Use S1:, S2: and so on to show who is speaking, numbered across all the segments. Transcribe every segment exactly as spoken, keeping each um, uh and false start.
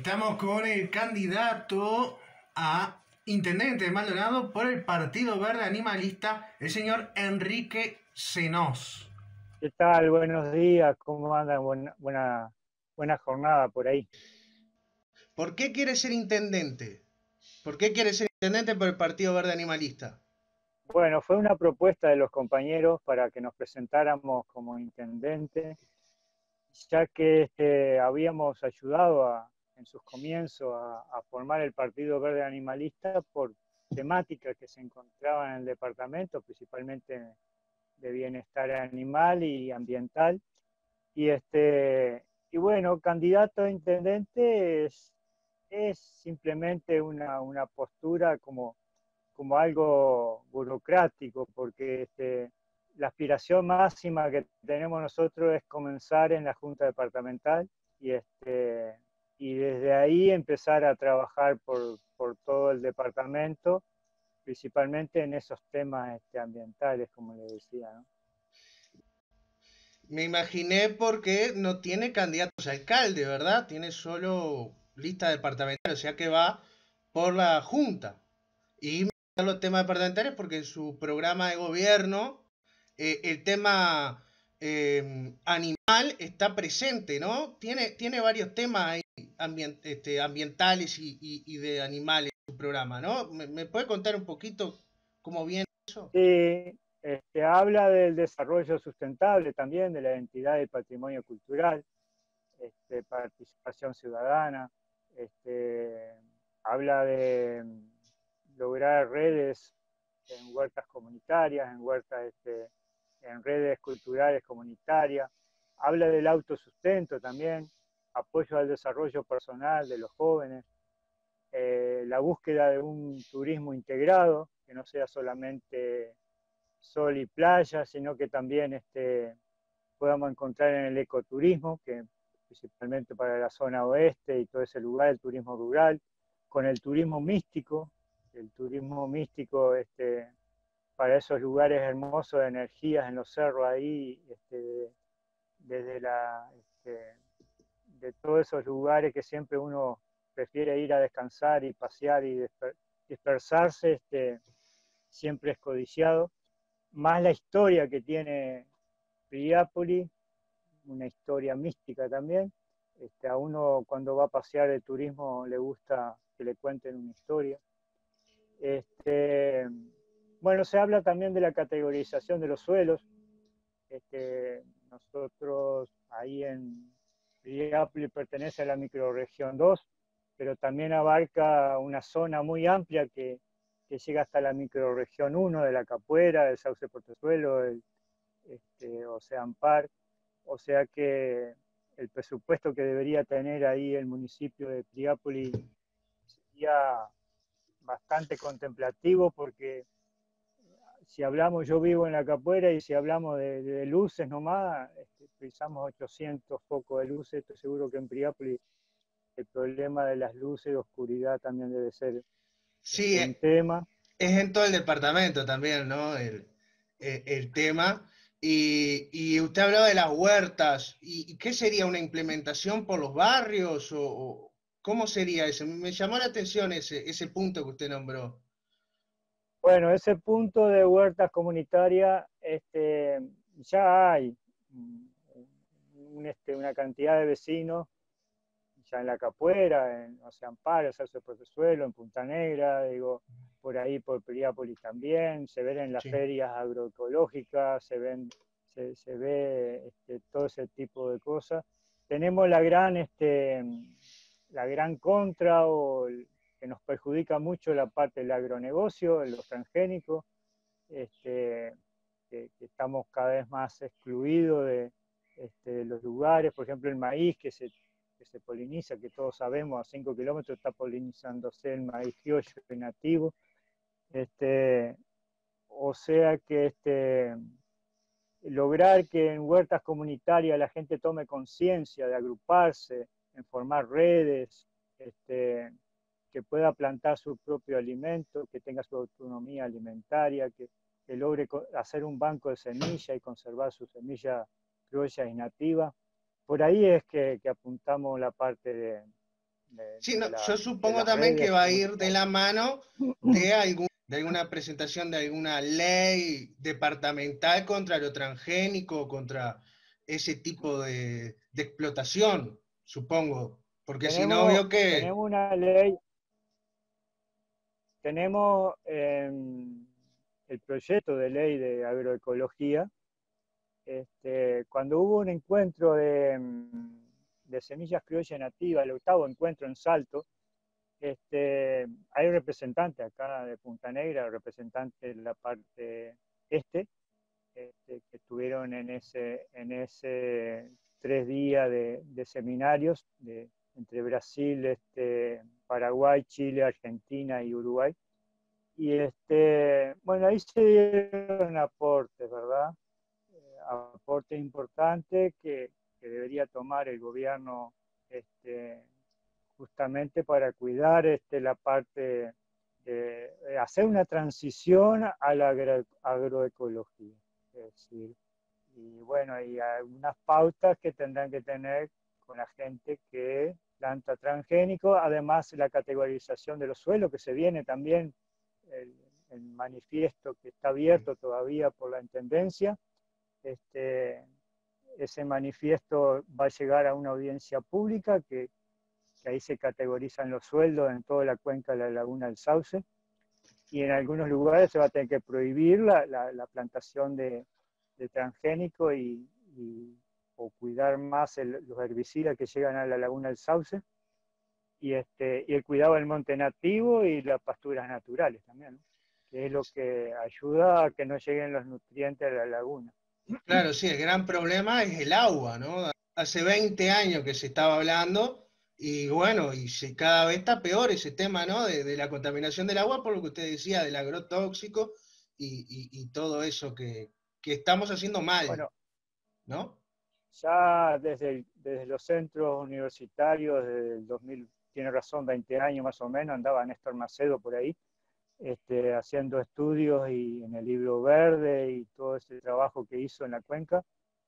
S1: Estamos con el candidato a intendente de Maldonado por el Partido Verde Animalista, el señor Enrique Cenós.
S2: ¿Qué tal? Buenos días, ¿cómo andan? Buena, buena, buena jornada por ahí.
S1: ¿Por qué quiere ser intendente? ¿Por qué quiere ser intendente por el Partido Verde Animalista?
S2: Bueno, fue una propuesta de los compañeros para que nos presentáramos como intendente, ya que este, habíamos ayudado a, en sus comienzos a, a formar el Partido Verde Animalista por temáticas que se encontraban en el departamento, principalmente de bienestar animal y ambiental. Y, este, y bueno, candidato a intendente es, es simplemente una, una postura como, como algo burocrático, porque este, la aspiración máxima que tenemos nosotros es comenzar en la Junta Departamental y, este, y desde ahí empezar a trabajar por, por todo el departamento, principalmente en esos temas este, ambientales, como le decía, ¿no?
S1: Me imaginé porque no tiene candidatos a alcalde, ¿verdad? Tiene solo lista departamental, o sea que va por la Junta. Y me gustan los temas departamentales porque en su programa de gobierno eh, el tema eh, animal está presente, ¿no? Tiene, tiene varios temas ahí ambient, este, ambientales y, y, y, de animales en su programa, ¿no? ¿Me, me puede contar un poquito cómo viene eso?
S2: Sí, este, habla del desarrollo sustentable también, de la identidad del patrimonio cultural, este, participación ciudadana, este, habla de lograr redes en huertas comunitarias, en huertas, este, en redes culturales comunitarias, habla del autosustento también, apoyo al desarrollo personal de los jóvenes, eh, la búsqueda de un turismo integrado, que no sea solamente sol y playa, sino que también este, podamos encontrar en el ecoturismo, que principalmente para la zona oeste y todo ese lugar, el turismo rural, con el turismo místico, el turismo místico este, para esos lugares hermosos de energías en los cerros ahí, este, desde la, este, de todos esos lugares que siempre uno prefiere ir a descansar y pasear y dispersarse, este, siempre es codiciado, más la historia que tiene Piriápolis, una historia mística también. Este, a uno cuando va a pasear de turismo le gusta que le cuenten una historia. Este, bueno, se habla también de la categorización de los suelos. Este, nosotros ahí en Piriápolis pertenece a la microrregión dos, pero también abarca una zona muy amplia que, que llega hasta la microrregión uno de la Capuera, del Sauce Portezuelo, el este, Ocean Park. O sea que el presupuesto que debería tener ahí el municipio de Piriápolis sería bastante contemplativo, porque si hablamos, yo vivo en la Capuera, y si hablamos de, de luces nomás, este, utilizamos ochocientos focos de luces. Estoy seguro que en Piriápolis el problema de las luces de oscuridad también debe ser
S1: Sí,
S2: este, un tema.
S1: es en todo el departamento también, ¿no? El, el, el tema. Y, y, usted hablaba de las huertas. ¿Y, y qué sería una implementación por los barrios? ¿O, o cómo sería eso? Me llamó la atención ese, ese punto que usted nombró.
S2: Bueno, ese punto de huertas comunitarias, este, ya hay un, este, una cantidad de vecinos, ya en la Capuera, en Ocean Park, en Sauce Portezuelo, en Punta Negra, digo, por ahí por Piriápolis también, se ven en las
S1: Sí.
S2: ferias agroecológicas, se ven, se, se ve este, todo ese tipo de cosas. Tenemos la gran, este, la gran contra, o el, que nos perjudica mucho, la parte del agronegocio, los transgénicos, este, que, que estamos cada vez más excluidos de, este, de los lugares. Por ejemplo, el maíz que se, que se poliniza, que todos sabemos, a cinco kilómetros está polinizándose el maíz criollo y nativo. Este, o sea que este, lograr que en huertas comunitarias la gente tome conciencia de agruparse, en formar redes, este, que pueda plantar su propio alimento, que tenga su autonomía alimentaria, que, que logre hacer un banco de semillas y conservar su semilla criolla y nativa. Por ahí es que, que apuntamos la parte de, de,
S1: Sí, no,
S2: de la-
S1: yo
S2: de
S1: supongo
S2: las
S1: también que
S2: redes
S1: va a ir de
S2: comunitarias.
S1: la mano de, algún, de alguna presentación de alguna ley departamental contra lo transgénico, contra ese tipo de, de explotación, supongo. Porque si no,
S2: Tenemos,
S1: veo que...
S2: tenemos una ley, tenemos eh, el proyecto de ley de agroecología. Este, cuando hubo un encuentro de, mm, de semillas criollas nativas, el octavo encuentro en Salto, este, hay representantes acá de Punta Negra, representantes de la parte este, este, que estuvieron en ese, en ese tres días de, de seminarios de, entre Brasil, este, Paraguay, Chile, Argentina y Uruguay. Y este, bueno, ahí se dieron aportes, ¿verdad? Eh, aportes importantes que, que debería tomar el gobierno este, justamente para cuidar este, la parte, de, de hacer una transición a la agro, agroecología. Es decir, y bueno, hay algunas pautas que tendrán que tener con la gente que planta transgénico, además la categorización de los suelos, que se viene también el, el manifiesto que está abierto todavía por la Intendencia. Este, ese manifiesto va a llegar a una audiencia pública que, que ahí se categorizan los sueldos en toda la cuenca de la Laguna del Sauce, y en algunos lugares se va a tener que prohibir la, la, la plantación de, de transgénico y, y, o cuidar más el, los herbicidas que llegan a la Laguna del Sauce, y, este, y el cuidado del monte nativo y las pasturas naturales también, ¿no? Que es lo que ayuda a que no lleguen los nutrientes a la laguna.
S1: Claro, sí, el gran problema es el agua, ¿no? Hace veinte años que se estaba hablando y bueno, y se, cada vez está peor ese tema, ¿no? De, de la contaminación del agua, por lo que usted decía, del agrotóxico y, y, y todo eso que, que estamos haciendo mal,
S2: Bueno,
S1: ¿no?
S2: ya desde, el, desde los centros universitarios, desde el dos mil, tiene razón, veinte años más o menos, andaba Néstor Macedo por ahí, este, haciendo estudios y en el libro verde y todo ese trabajo que hizo en la cuenca.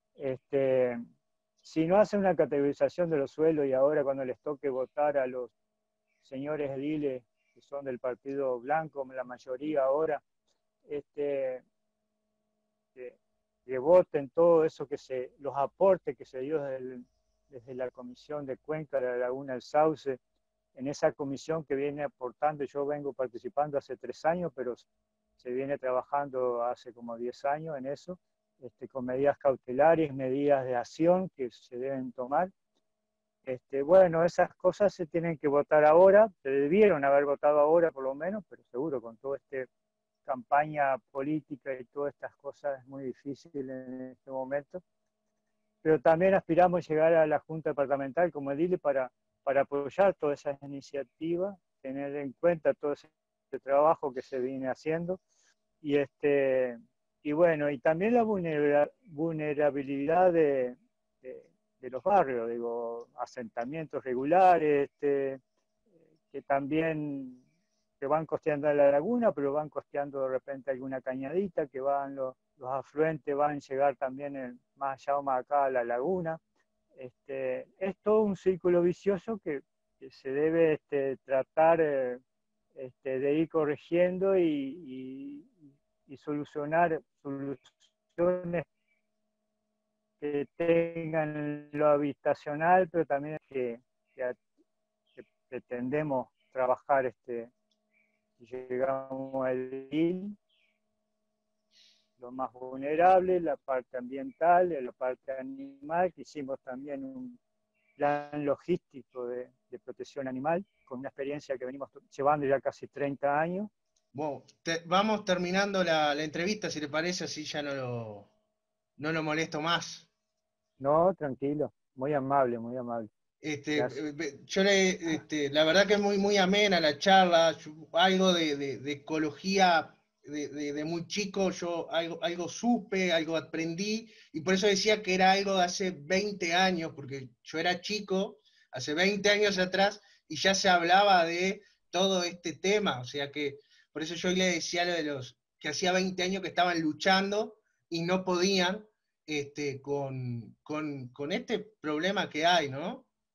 S2: Este, si no hacen una categorización de los suelos y ahora cuando les toque votar a los señores ediles que son del Partido Blanco, la mayoría ahora, este, que, que voten todo eso, que se, los aportes que se dio desde, el, desde la Comisión de Cuenca de la Laguna del Sauce, en esa comisión que viene aportando, yo vengo participando hace tres años, pero se viene trabajando hace como diez años en eso, este, con medidas cautelares, medidas de acción que se deben tomar. Este, bueno, esas cosas se tienen que votar ahora, se debieron haber votado ahora por lo menos, pero seguro con toda esta campaña política y todas estas cosas es muy difícil en este momento. Pero también aspiramos a llegar a la Junta Departamental como edil para, para apoyar todas esas iniciativas, tener en cuenta todo ese trabajo que se viene haciendo. Y, este, y bueno, y también la vulnerabilidad de, de, de los barrios, digo, asentamientos regulares, este, que también que van costeando la laguna, pero van costeando de repente alguna cañadita, que van los, los afluentes van a llegar también en, más allá o más acá a la laguna. Este, es todo un círculo vicioso que, que se debe este, tratar eh, este, de ir corrigiendo y, y, y solucionar soluciones que tengan lo habitacional, pero también que, que, que pretendemos trabajar este, llegamos al I L, lo más vulnerable, la parte ambiental, la parte animal, que hicimos también un plan logístico de, de protección animal, con una experiencia que venimos llevando ya casi treinta años.
S1: Bueno, te, vamos terminando la, la, entrevista, si le parece, así ya no lo, no lo molesto más.
S2: No, tranquilo, muy amable, muy amable.
S1: Este, yo le, este, la verdad que es muy, muy amena la charla, yo, algo de, de, de ecología de, de, de, muy chico, yo algo, algo supe, algo aprendí, y por eso decía que era algo de hace veinte años, porque yo era chico, hace veinte años atrás, y ya se hablaba de todo este tema, o sea que, por eso yo le decía lo de los que hacía veinte años que estaban luchando y no podían este, con, con, con este problema que hay, ¿no?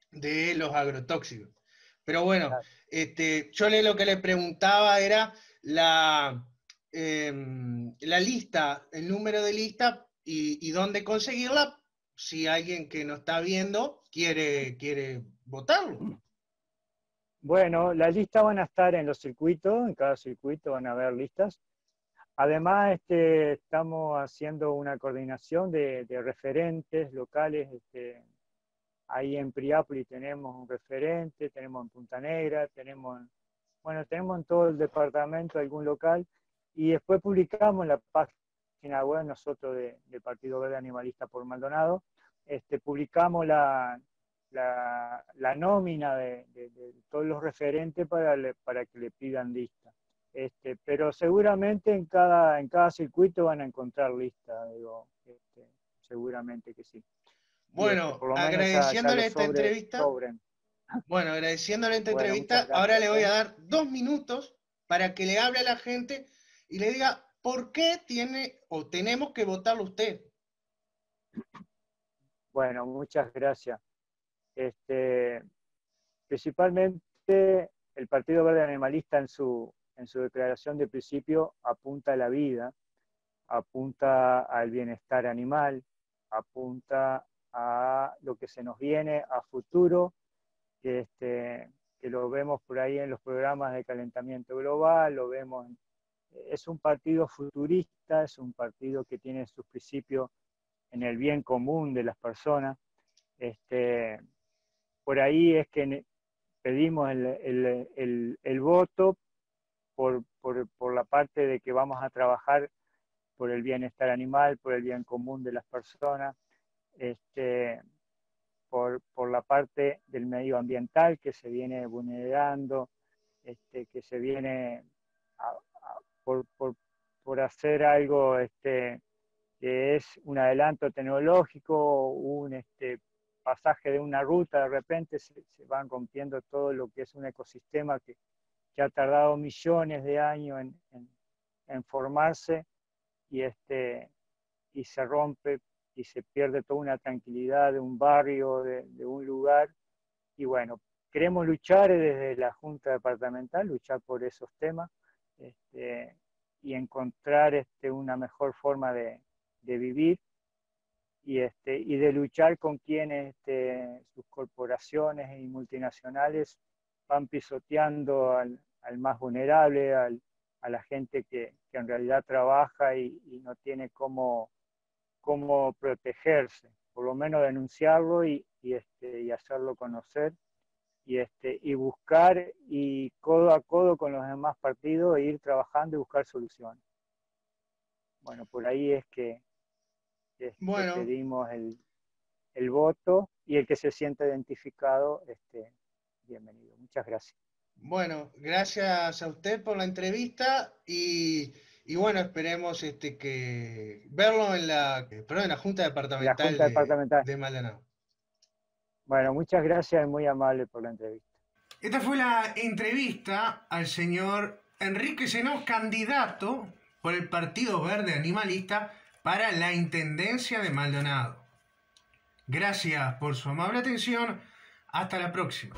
S1: de los agrotóxicos. Pero bueno, este, yo le, lo que le preguntaba era la, eh, la lista, el número de lista y, y dónde conseguirla si alguien que nos está viendo quiere, quiere votarlo.
S2: Bueno, las listas van a estar en los circuitos, en cada circuito van a haber listas. Además, este, estamos haciendo una coordinación de, de referentes locales. Este, ahí en Priápolis tenemos un referente, tenemos en Punta Negra, tenemos, bueno, tenemos en todo el departamento algún local, y después publicamos en la página web nosotros de, de Partido Verde Animalista por Maldonado, este, publicamos la, la, la nómina de, de, de todos los referentes para, le, para que le pidan lista. Este, pero seguramente en cada, en cada circuito van a encontrar lista, digo, este, seguramente que sí.
S1: Bueno, este, agradeciéndole esta sobre, entrevista. Sobren. Bueno, agradeciéndole esta bueno, entrevista, gracias, ahora le voy a dar dos minutos para que le hable a la gente y le diga por qué tiene o tenemos que votarlo usted.
S2: Bueno, muchas gracias. Este, principalmente el Partido Verde Animalista en su, en su declaración de principio apunta a la vida, apunta al bienestar animal, apunta a lo que se nos viene a futuro, que, este, que lo vemos por ahí en los programas de calentamiento global, lo vemos, es un partido futurista, es un partido que tiene sus principios en el bien común de las personas. Este, por ahí es que pedimos el, el, el, el voto por, por, por la parte de que vamos a trabajar por el bienestar animal, por el bien común de las personas, este, por, por la parte del medio ambiental que se viene vulnerando, este, que se viene a, a, por, por, por hacer algo este, que es un adelanto tecnológico, un este, pasaje de una ruta, de repente se, se van rompiendo todo lo que es un ecosistema que, que ha tardado millones de años en, en, en formarse, y, este, y se rompe y se pierde toda una tranquilidad de un barrio, de, de un lugar. Y bueno, queremos luchar desde la Junta Departamental, luchar por esos temas este, y encontrar este, una mejor forma de, de vivir y, este, y de luchar con quienes este, sus corporaciones y multinacionales van pisoteando al, al más vulnerable, al, a la gente que, que en realidad trabaja y, y no tiene cómo, cómo protegerse, por lo menos denunciarlo y, y, este, y hacerlo conocer y, este, y buscar y codo a codo con los demás partidos e ir trabajando y buscar soluciones. Bueno, por ahí es que, este, bueno. pedimos el, el voto y el que se sienta identificado, este, bienvenido. Muchas gracias.
S1: Bueno, gracias a usted por la entrevista y, y bueno, esperemos este, que verlo en la, perdón, en la Junta Departamental,
S2: la Junta
S1: de,
S2: Departamental
S1: de Maldonado.
S2: Bueno, muchas gracias y muy amable por la entrevista.
S1: Esta fue la entrevista al señor Enrique Zenós, candidato por el Partido Verde Animalista para la Intendencia de Maldonado. Gracias por su amable atención. Hasta la próxima.